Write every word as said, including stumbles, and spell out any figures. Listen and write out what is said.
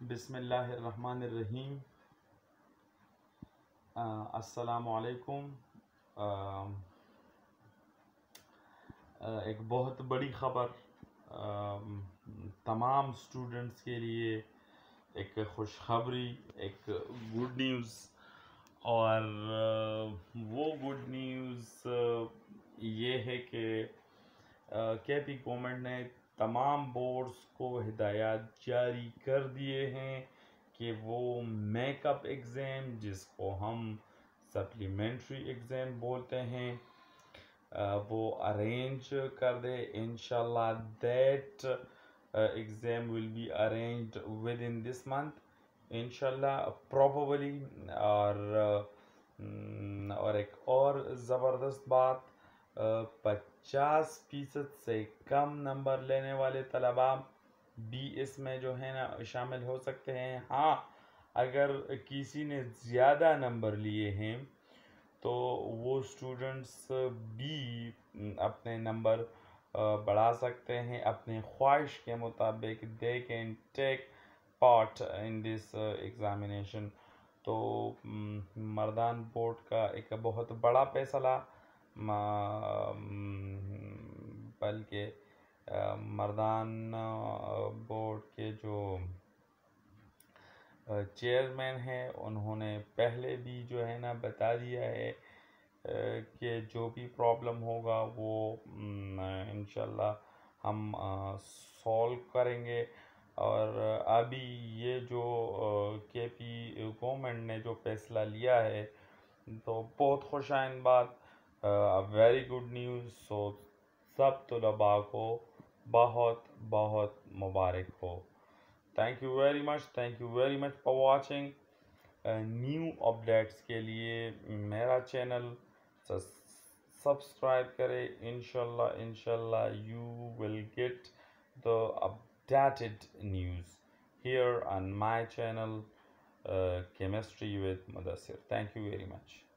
بسم اللہ الرحمن الرحیم۔ السلام علیکم۔ ایک بہت بڑی خبر تمام اسٹوڈنٹس کے لیے، ایک خوشخبری، ایک گڈ نیوز، اور وہ گڈ نیوز یہ ہے کہ کے پی گورنمنٹ نے تمام بورڈز کو ہدایات جاری کر دیے ہیں کہ وہ میک اپ ایگزام، جس کو ہم سپلیمنٹری ایگزام بولتے ہیں، وہ ارینج کر دے انشاءاللہ۔ That exam will be arranged with in this month انشاءاللہ پروبیبلی۔ اور اور ایک اور زبردست بات، پچاس فیصد سے کم نمبر لینے والے طلباء بھی اس میں جو ہے نا شامل ہو سکتے ہیں۔ ہاں، اگر کسی نے زیادہ نمبر لیے ہیں تو وہ اسٹوڈنٹس بھی اپنے نمبر بڑھا سکتے ہیں اپنے خواہش کے مطابق۔ They can take part in this examination. تو مردان بورڈ کا ایک بہت بڑا فیصلہ، بلکہ مردان بورڈ کے جو چیئرمین ہیں انہوں نے پہلے بھی جو ہے نا بتا دیا ہے کہ جو بھی پرابلم ہوگا وہ انشاءاللہ ہم سولو کریں گے۔ اور ابھی یہ جو کے پی گورنمنٹ نے جو فیصلہ لیا ہے تو بہت خوش آئند بات، ویری گڈ نیوز۔ سو سب طلباء کو بہت بہت مبارک ہو۔ Thank you very much, thank you very much for watching. New updates کے لیے میرا چینل سبسکرائب کرے انشاءاللہ انشاءاللہ you will get the updated news here on my channel, uh, Chemistry with Mudassir. Thank you very much.